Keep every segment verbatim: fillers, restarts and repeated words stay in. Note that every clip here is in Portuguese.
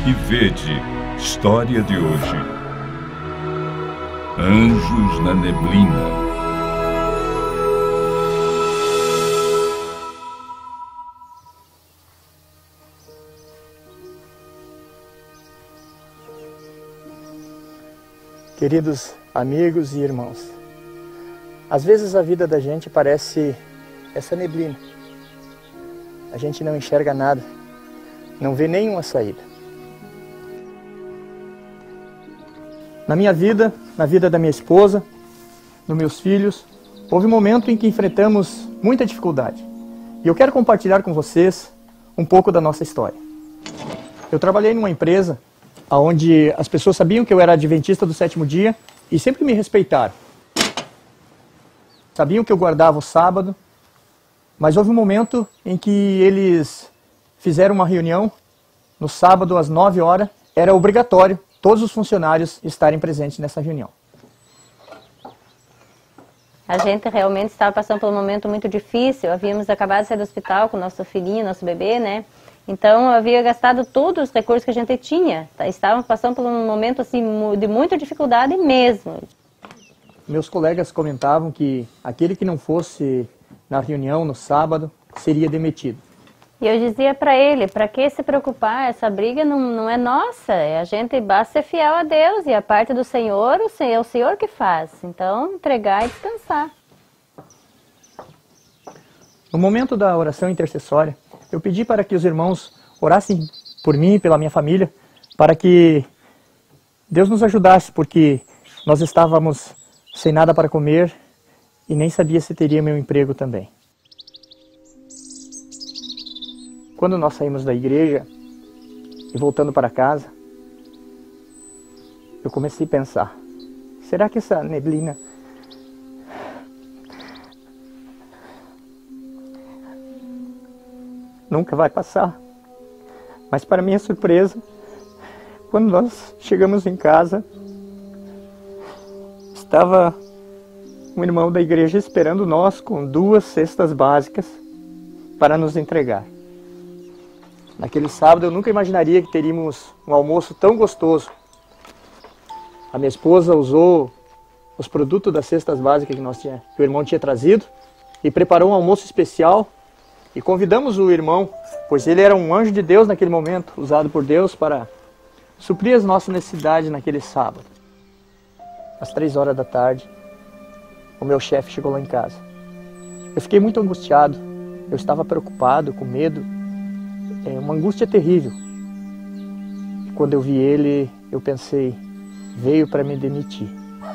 e vede, história de hoje. Anjos na neblina. Queridos amigos e irmãos, às vezes a vida da gente parece essa neblina. A gente não enxerga nada, não vê nenhuma saída. Na minha vida, na vida da minha esposa, dos meus filhos, houve um momento em que enfrentamos muita dificuldade. E eu quero compartilhar com vocês um pouco da nossa história. Eu trabalhei numa empresa onde as pessoas sabiam que eu era adventista do sétimo dia e sempre me respeitaram. Sabiam que eu guardava o sábado, mas houve um momento em que eles fizeram uma reunião no sábado às nove horas. Era obrigatório todos os funcionários estarem presentes nessa reunião. A gente realmente estava passando por um momento muito difícil. Havíamos acabado de sair do hospital com o nosso filhinho, nosso bebê, né? Então, eu havia gastado todos os recursos que a gente tinha. Estávamos passando por um momento assim, de muita dificuldade mesmo. Meus colegas comentavam que aquele que não fosse na reunião no sábado seria demitido. E eu dizia para ele, para que se preocupar? Essa briga não, não é nossa. A gente basta ser fiel a Deus e a parte do Senhor, o Senhor, é o Senhor que faz. Então, entregar e descansar. No momento da oração intercessória, eu pedi para que os irmãos orassem por mim e pela minha família, para que Deus nos ajudasse, porque nós estávamos sem nada para comer e nem sabia se teria meu emprego também. Quando nós saímos da igreja e voltando para casa, eu comecei a pensar, será que essa neblina nunca vai passar? Mas para minha surpresa, quando nós chegamos em casa, estava um irmão da igreja esperando nós com duas cestas básicas para nos entregar. Naquele sábado eu nunca imaginaria que teríamos um almoço tão gostoso. A minha esposa usou os produtos das cestas básicas que, nós tinha, que o irmão tinha trazido e preparou um almoço especial. E convidamos o irmão, pois ele era um anjo de Deus naquele momento, usado por Deus para suprir as nossas necessidades naquele sábado. Às três horas da tarde, o meu chefe chegou lá em casa. Eu fiquei muito angustiado, eu estava preocupado, com medo, é uma angústia terrível. E quando eu vi ele, eu pensei, veio para me demitir.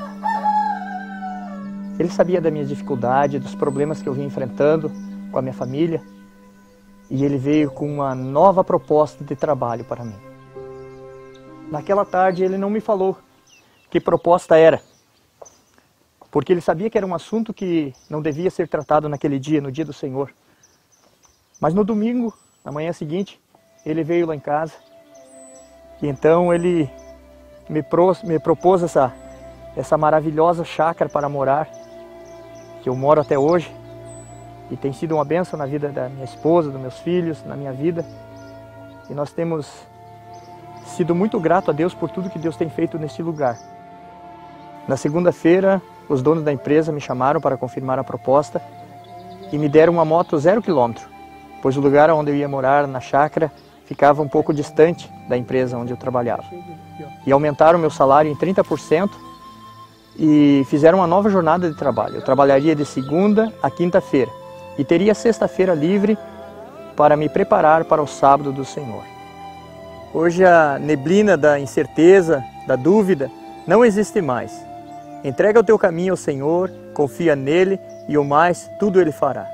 Ele sabia da minha dificuldade, dos problemas que eu vinha enfrentando com a minha família, e ele veio com uma nova proposta de trabalho para mim. Naquela tarde ele não me falou que proposta era, porque ele sabia que era um assunto que não devia ser tratado naquele dia, no dia do Senhor. Mas no domingo, na manhã seguinte, ele veio lá em casa, e então ele me, pro, me propôs essa, essa maravilhosa chácara para morar, que eu moro até hoje, e tem sido uma bênção na vida da minha esposa, dos meus filhos, na minha vida. E nós temos sido muito gratos a Deus por tudo que Deus tem feito neste lugar. Na segunda-feira, os donos da empresa me chamaram para confirmar a proposta e me deram uma moto zero quilômetro, pois o lugar onde eu ia morar, na chácara, ficava um pouco distante da empresa onde eu trabalhava. E aumentaram meu salário em trinta por cento e fizeram uma nova jornada de trabalho. Eu trabalharia de segunda a quinta-feira e teria sexta-feira livre para me preparar para o sábado do Senhor. Hoje a neblina da incerteza, da dúvida, não existe mais. Entrega o teu caminho ao Senhor, confia nele e o mais, tudo ele fará.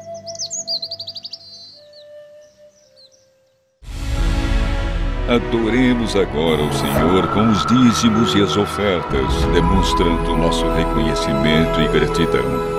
Adoremos agora o Senhor com os dízimos e as ofertas, demonstrando nosso reconhecimento e gratidão.